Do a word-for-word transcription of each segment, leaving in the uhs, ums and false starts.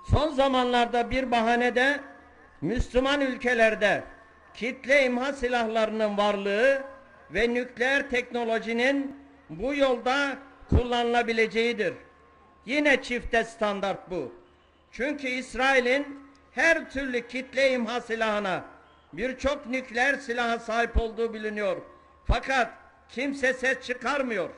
Son zamanlarda bir bahanede Müslüman ülkelerde kitle imha silahlarının varlığı ve nükleer teknolojinin bu yolda kullanılabileceğidir. Yine çifte standart bu. Çünkü İsrail'in her türlü kitle imha silahına, birçok nükleer silaha sahip olduğu biliniyor. Fakat kimse ses çıkarmıyor.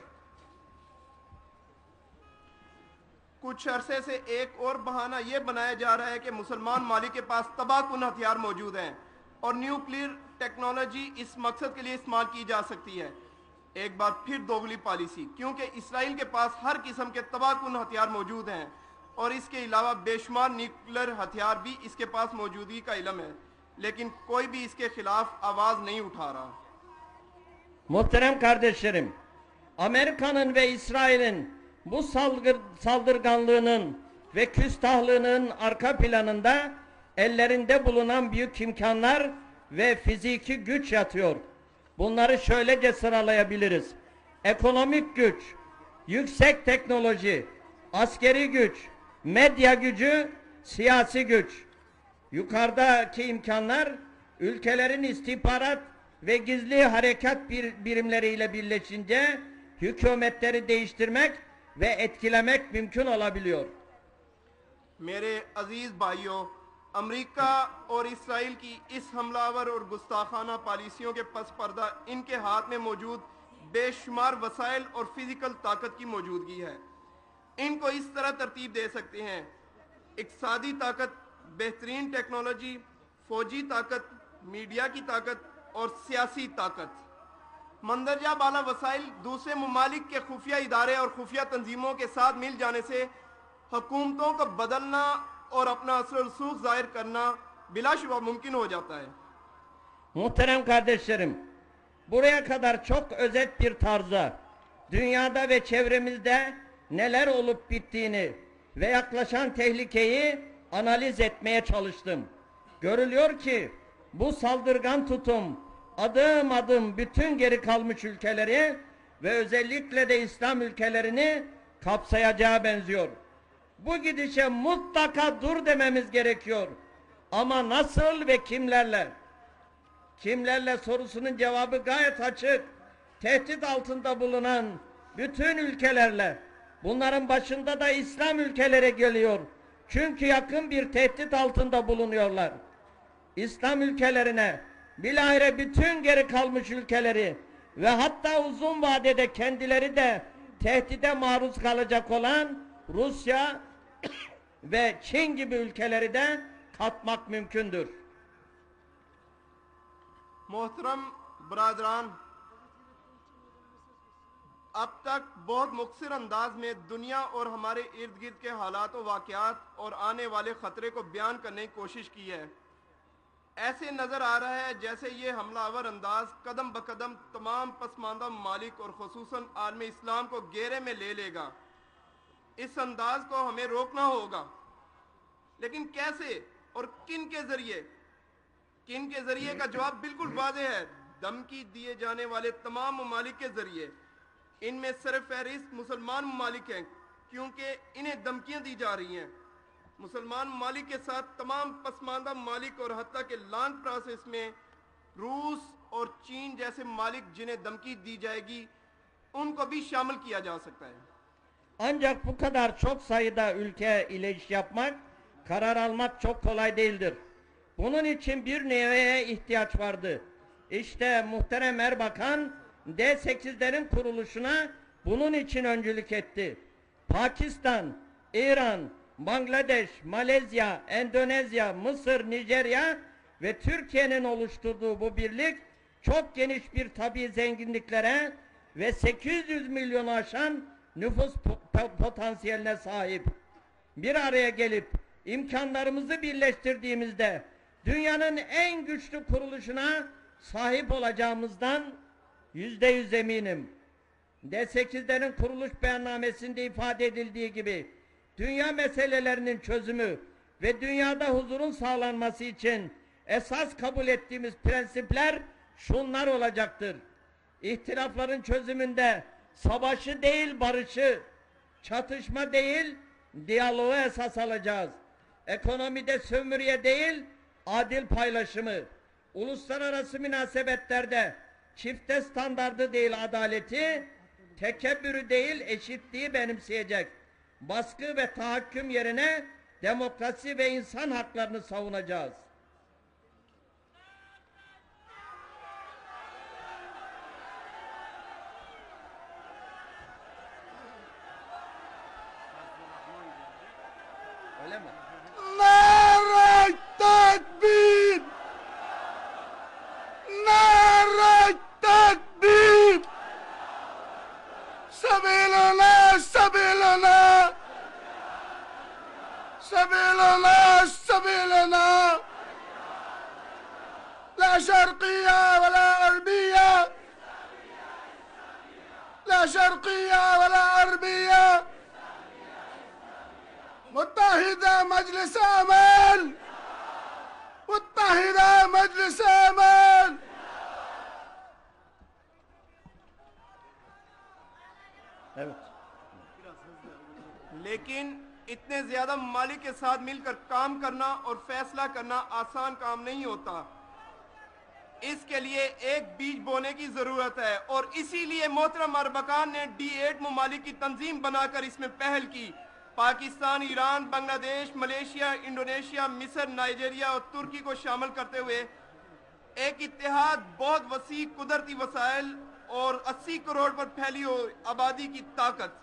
कुछ अरसे से एक और बहाना यह बनाया जा रहा है कि मुसलमान मालिक के पास तबाहकुन हथियार मौजूद हैं और न्यूक्लियर टेक्नोलॉजी इस मकसद के लिए इस्तेमाल की जा सकती है। एक बार फिर दोगली पॉलिसी, क्योंकि इसराइल के पास हर किस्म के तबाहकुन हथियार मौजूद हैं और इसके अलावा बेशुमार न्यूक्लियर हथियार भी इसके पास मौजूदगी का इल्म है, लेकिन कोई भी इसके खिलाफ आवाज नहीं उठा रहा। Muhterem kardeşlerim, Amerika'nın ve İsrail'in bu salgır, saldırganlığının ve küstahlığının arka planında ellerinde bulunan büyük imkanlar ve fiziki güç yatıyor. Bunları şöylece sıralayabiliriz. Ekonomik güç, yüksek teknoloji, askeri güç, medya gücü, siyasi güç. Yukarıdaki imkanlar ülkelerin istihbarat ve gizli harekat bir, birimleriyle birleşince hükümetleri değiştirmek ve etkilemek mümkün olabiliyor. मेरे अजीज भाइयों, अमेरिका और इसराइल की इस हमलावर और गुस्ताखाना पॉलिसियों के पस पर्दा इनके हाथ में मौजूद बेशुमार वसाइल और फिजिकल ताकत की मौजूदगी है। इनको इस तरह तरतीब दे सकते हैं: इक्तिसादी ताकत, बेहतरीन टेक्नोलॉजी, फौजी ताकत, मीडिया की ताकत और सियासी ताकत। मंदरजा बाला वसाइल दूसरे ममालिक के खुफिया इदारे और खुफिया तंजीमों के साथ मिल जाने से हुकूमतों को बदलना और अपना असर रसूख जाहिर करना बिलाशुबा मुमकिन हो जाता है। Muhterem kardeşlerim, buraya kadar çok özet bir tarzda dünyada ve çevremizde neler olup bittiğini ve yaklaşan tehlikeyi analiz etmeye çalıştım. Görülüyor ki bu saldırgan tutum adım adım bütün geri kalmış ülkeleri ve özellikle de İslam ülkelerini kapsayacağı benziyor. Bu gidişe mutlaka dur dememiz gerekiyor. Ama nasıl ve kimlerle? Kimlerle sorusunun cevabı gayet açık. Tehdit altında bulunan bütün ülkelerle. Bunların başında da İslam ülkeleri geliyor. Çünkü yakın bir tehdit altında bulunuyorlar. İslam ülkelerine, bilahare bütün geri kalmış ülkeleri ve hatta uzun vadede kendileri de tehdide maruz kalacak olan Rusya ve Çin gibi ülkeleri de katmak mümkündür. मोहतरम बरादरान, अब तक बहुत मुख्तर अंदाज में दुनिया और हमारे इर्द गिर्द के हालात व वाक़यात और आने वाले ख़तरे को बयान करने की कोशिश की है। ऐसे नज़र आ रहा है जैसे ये हमलावर अंदाज कदम ब कदम तमाम पसमानदा ममालिक और ख़ुसूसन आलम इस्लाम को घेरे में ले लेगा। इस अंदाज को हमें रोकना होगा, लेकिन कैसे और किन के ज़रिए? किन के ज़रिए का जवाब बिल्कुल वाज़ेह है, धमकी दिए जाने वाले तमाम ममालिक के ज़रिए। इनमें सिर्फ फहरिस्त मुसलमान ममालिक हैं, क्योंकि इन्हें धमकियाँ दी जा रही हैं। मुसलमान ममालिक के साथ तमाम पसमानदा ममालिक और हत्ता के लॉन्ग प्रोसेस में रूस और चीन जैसे ममालिक जिन्हें धमकी दी जाएगी उनको भी शामिल किया जा सकता है। Ancak bu kadar çok sayıda ülke ile iş yapmak, karar almak çok kolay değildir. Bunun için bir neveye ihtiyaç vardı. İşte muhterem Erbakan D sekizlerin kuruluşuna bunun için öncülük etti. Pakistan, İran, Bangladeş, Malezya, Endonezya, Mısır, Nijerya ve Türkiye'nin oluşturduğu bu birlik çok geniş bir tabii zenginliklere ve sekiz yüz milyonu aşan nüfus potansiyeline sahip. Bir araya gelip imkanlarımızı birleştirdiğimizde dünyanın en güçlü kuruluşuna sahip olacağımızdan yüzde yüz eminim. D sekizlerin kuruluş beyannamesinde ifade edildiği gibi dünya meselelerinin çözümü ve dünyada huzurun sağlanması için esas kabul ettiğimiz prensipler şunlar olacaktır. İhtilafların çözümünde savaşı değil barışı, çatışma değil diyaloğu esas alacağız. Ekonomide sömürüye değil, adil paylaşımı, uluslararası münasebetlerde çifte standardı değil adaleti, tekebbürü değil eşitliği benimseyecek, baskı ve tahakküm yerine demokrasi ve insan haklarını savunacağız. Öyle mi? Nare tekbir! Nare tekbir! Sebilana, sebilana! Sebilana, sebilana! La şarkiye ve la garbiye! La şarkiye ve la garbiye! متحدة مجلس أمل متحدة مجلس أمل Evet. लेकिन इतने ज्यादा ममालिक के साथ मिलकर काम करना और फैसला करना आसान काम नहीं होता। इसके लिए एक बीज बोने की जरूरत है और इसीलिए मोहतरम अरबकान ने डी एट ममालिक की तंजीम बनाकर इसमें पहल की। Pakistan, Iran, Bangladesh, Malaysia, Indonesia, मिस्र, नाइजीरिया और तुर्की को शामिल करते हुए एक इत्तेहाद बहुत वसी कुदरती वसाइल और अस्सी करोड़ पर फैली हुई आबादी की ताकत।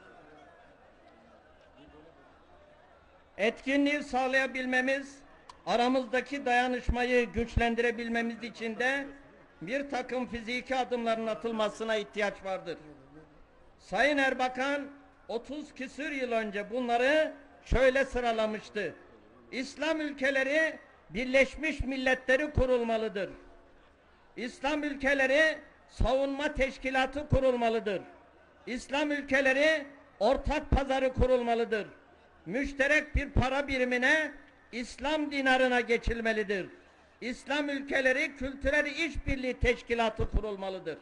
Etkinliği sağlayabilmemiz, aramızdaki dayanışmayı güçlendirebilmemiz için de bir takım fiziki adımların atılmasına ihtiyaç vardır. Sayın Erbakan otuz küsür yıl önce bunları şöyle sıralamıştı. İslam ülkeleri Birleşmiş Milletleri kurulmalıdır. İslam ülkeleri savunma teşkilatı kurulmalıdır. İslam ülkeleri ortak pazarı kurulmalıdır. Müşterek bir para birimine, İslam dinarına geçilmelidir. İslam ülkeleri kültürel işbirliği teşkilatı kurulmalıdır.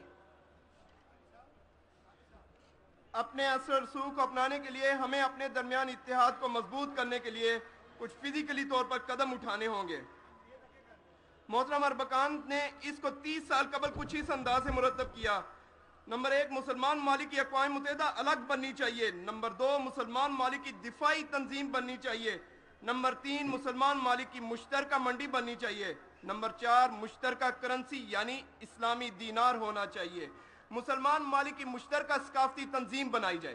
अपने असर रसूख को अपनाने के लिए हमें अपने दरमियान इत्तेहाद को मजबूत करने के लिए कुछ फिजिकली तौर पर कदम उठाने होंगे। मोहतरम अरबकान ने इसको तीस साल कबल कुछ इस अंदाज से मुरतब किया। नंबर एक, मुसलमान मालिक की अक़वाम मुत्तहिदा अलग बननी चाहिए। नंबर दो, मुसलमान मालिक की दिफाई तंजीम बननी चाहिए। नंबर तीन, मुसलमान मालिक की मुश्तरका मंडी बननी चाहिए। नंबर चार, मुश्तरका करेंसी यानी इस्लामी दीनार होना चाहिए। मुसलमान मालिक की मुश्तरका सकाफती तंजीम बनाई जाए।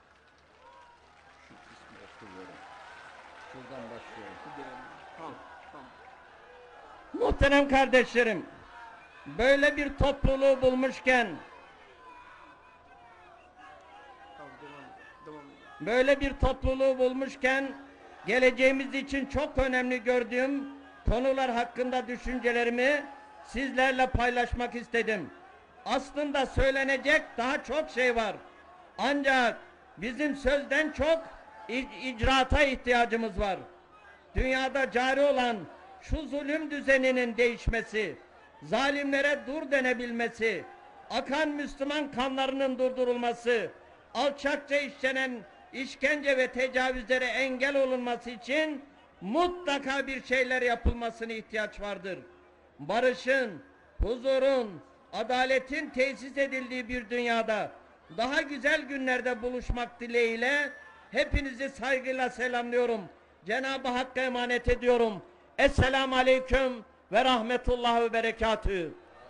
Muhterem kardeşlerim, böyle bir topluluğu bulmuşken, böyle bir topluluğu bulmuşken, geleceğimiz için çok önemli gördüğüm konular hakkında düşüncelerimi sizlerle paylaşmak istedim. Aslında söylenecek daha çok şey var. Ancak bizim sözden çok icraata ihtiyacımız var. Dünyada cari olan şu zulüm düzeninin değişmesi, zalimlere dur denebilmesi, akan Müslüman kanlarının durdurulması, alçakça işlenen işkence ve tecavüzlere engel olunması için mutlaka bir şeyler yapılmasına ihtiyaç vardır. Barışın, huzurun, adaletin tesis edildiği bir dünyada daha güzel günlerde buluşmak dileğiyle hepinizi saygıyla selamlıyorum. Cenab-ı Hakk'a emanet ediyorum. Esselamu Aleyküm ve Rahmetullah ve Berekatühü.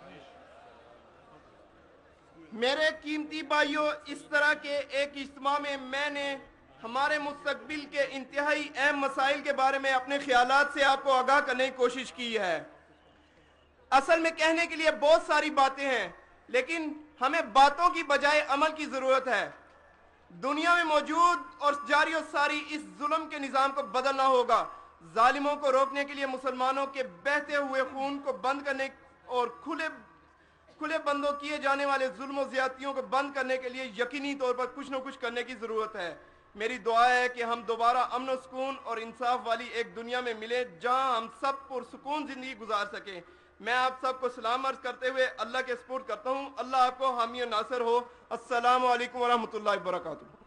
मेरे कीमती भाइयों, इस तरह के एक इज्तिमा में मैंने हमारे मुस्तकबिल के इंतहाई अहम मसाइल के बारे में अपने ख्यालात से आपको आगाह करने की कोशिश की है। असल में कहने के लिए बहुत सारी बातें हैं, लेकिन हमें बातों की बजाय अमल की जरूरत है। दुनिया में मौजूद और जारी और सारी इस जुल्म के निजाम को बदलना होगा। जालिमों को रोकने के लिए मुसलमानों के बहते हुए खून को बंद करने और खुले खुले बंदों किए जाने वाले जुल्म और ज्यादतियों को बंद करने के लिए यकीनी तौर पर कुछ न कुछ करने की जरूरत है। मेरी दुआ है कि हम दोबारा अमन और सुकून और इंसाफ वाली एक दुनिया में मिले जहां हम सब पुरसुकून जिंदगी गुजार सकें। मैं आप सबको सलाम अर्ज करते हुए अल्लाह के सपोर्ट करता हूं। अल्लाह आपको हामी और नासर हो। अस्सलामु अलैकुम व रहमतुल्लाहि व बरकातुहू।